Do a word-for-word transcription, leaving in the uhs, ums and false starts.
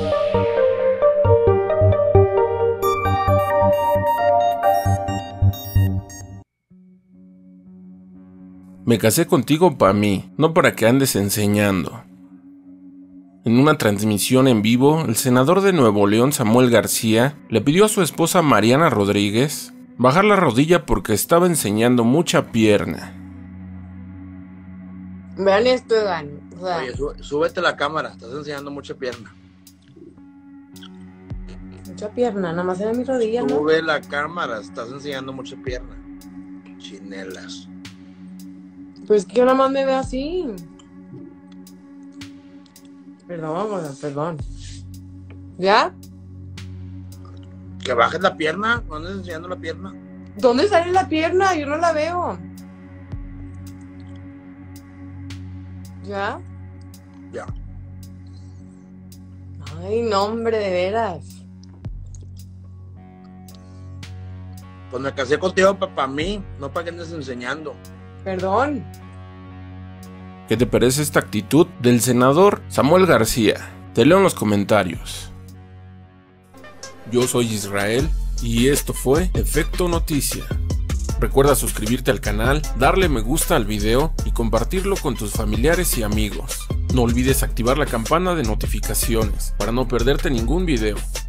Me casé contigo para mí, no para que andes enseñando. En una transmisión en vivo, el senador de Nuevo León, Samuel García, le pidió a su esposa Mariana Rodríguez bajar la rodilla porque estaba enseñando mucha pierna. Vean esto, Egan. O sea, Oye, sú, súbete la cámara, estás enseñando mucha pierna. mucha pierna, nada más era mi rodilla, ¿no? Sube la cámara, estás enseñando mucha pierna. Chinelas. Pues que yo nada más me veo así. Perdón, bueno, perdón. ¿Ya? Que bajes la pierna, no andes enseñando la pierna. ¿Dónde sale la pierna? Yo no la veo. ¿Ya? Ya. Ay, no, hombre, de veras. Pues me casé contigo para pa mí, no para que andes enseñando. Perdón. ¿Qué te parece esta actitud del senador Samuel García? Te leo en los comentarios. Yo soy Israel y esto fue Efecto Noticia. Recuerda suscribirte al canal, darle me gusta al video y compartirlo con tus familiares y amigos. No olvides activar la campana de notificaciones para no perderte ningún video.